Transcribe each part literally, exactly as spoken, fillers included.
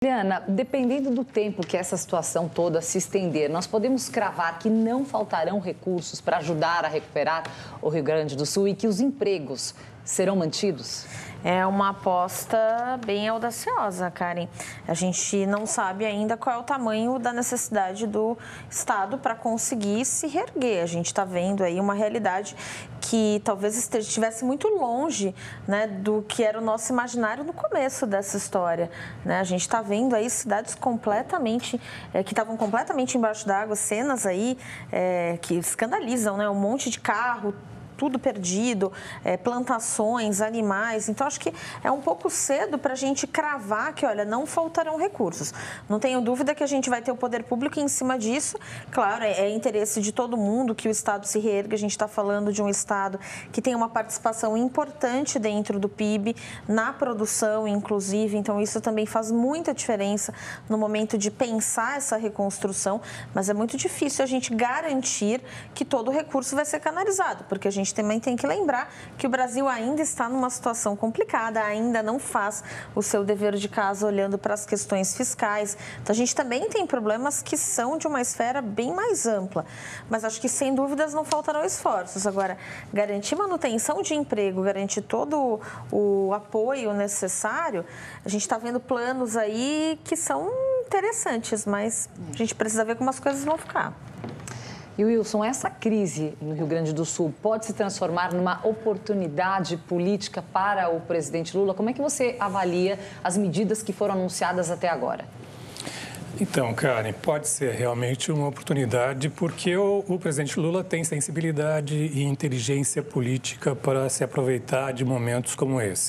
Liana, dependendo do tempo que essa situação toda se estender, nós podemos cravar que não faltarão recursos para ajudar a recuperar o Rio Grande do Sul e que os empregos serão mantidos? É uma aposta bem audaciosa, Karen. A gente não sabe ainda qual é o tamanho da necessidade do Estado para conseguir se reerguer. A gente está vendo aí uma realidade que talvez estivesse muito longe, né, do que era o nosso imaginário no começo dessa história, né? A gente está vendo aí cidades completamente, é, que estavam completamente embaixo d'água, cenas aí é, que escandalizam, né? Um monte de carro, tudo perdido, é, plantações, animais. Então, acho que é um pouco cedo para a gente cravar que, olha, não faltarão recursos. Não tenho dúvida que a gente vai ter o poder público em cima disso. Claro, é, é interesse de todo mundo que o Estado se reerga. A gente está falando de um Estado que tem uma participação importante dentro do P I B, na produção, inclusive. Então, isso também faz muita diferença no momento de pensar essa reconstrução. Mas é muito difícil a gente garantir que todo o recurso vai ser canalizado, porque a gente A gente também tem que lembrar que o Brasil ainda está numa situação complicada, ainda não faz o seu dever de casa olhando para as questões fiscais. Então, a gente também tem problemas que são de uma esfera bem mais ampla. Mas acho que, sem dúvidas, não faltarão esforços. Agora, garantir manutenção de emprego, garantir todo o apoio necessário, a gente está vendo planos aí que são interessantes, mas a gente precisa ver como as coisas vão ficar. E, Wilson, essa crise no Rio Grande do Sul pode se transformar numa oportunidade política para o presidente Lula? Como é que você avalia as medidas que foram anunciadas até agora? Então, Karen, pode ser realmente uma oportunidade porque o, o presidente Lula tem sensibilidade e inteligência política para se aproveitar de momentos como esse.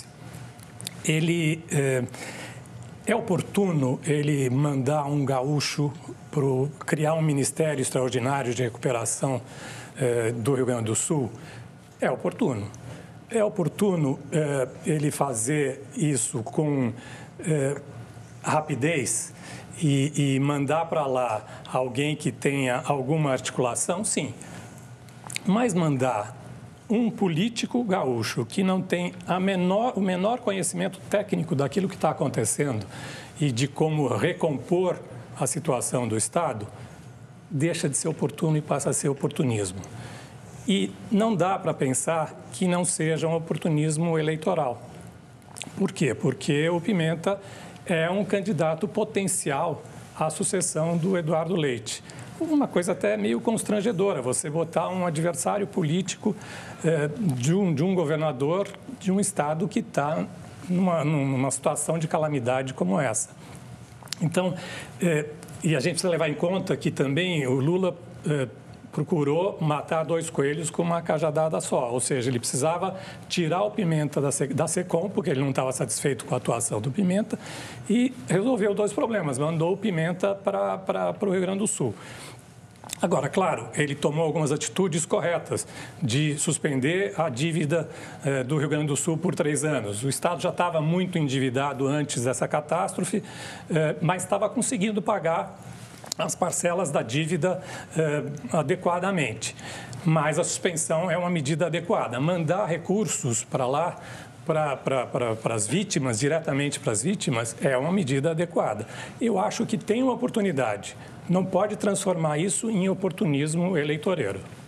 Ele é, é oportuno ele mandar um gaúcho para criar um Ministério Extraordinário de Recuperação eh, do Rio Grande do Sul? É oportuno. É oportuno eh, ele fazer isso com eh, rapidez e, e mandar para lá alguém que tenha alguma articulação? Sim. Mas mandar um político gaúcho que não tem a menor, o menor conhecimento técnico daquilo que está acontecendo e de como recompor a situação do Estado, deixa de ser oportuno e passa a ser oportunismo. E não dá para pensar que não seja um oportunismo eleitoral. Por quê? Porque o Pimenta é um candidato potencial à sucessão do Eduardo Leite. Uma coisa até meio constrangedora, você botar um adversário político eh, de, um, de um governador de um Estado que está numa, numa situação de calamidade como essa. Então, eh, e a gente precisa levar em conta que também o Lula eh, procurou matar dois coelhos com uma cajadada só, ou seja, ele precisava tirar o Pimenta da, da SECOM, porque ele não estava satisfeito com a atuação do Pimenta, e resolveu dois problemas, mandou o Pimenta para o Rio Grande do Sul. Agora, claro, ele tomou algumas atitudes corretas de suspender a dívida eh, do Rio Grande do Sul por três anos. O Estado já estava muito endividado antes dessa catástrofe, eh, mas estava conseguindo pagar as parcelas da dívida eh, adequadamente. Mas a suspensão é uma medida adequada. Mandar recursos para lá, para para as vítimas, diretamente para as vítimas, é uma medida adequada. Eu acho que tem uma oportunidade. Não pode transformar isso em oportunismo eleitoreiro.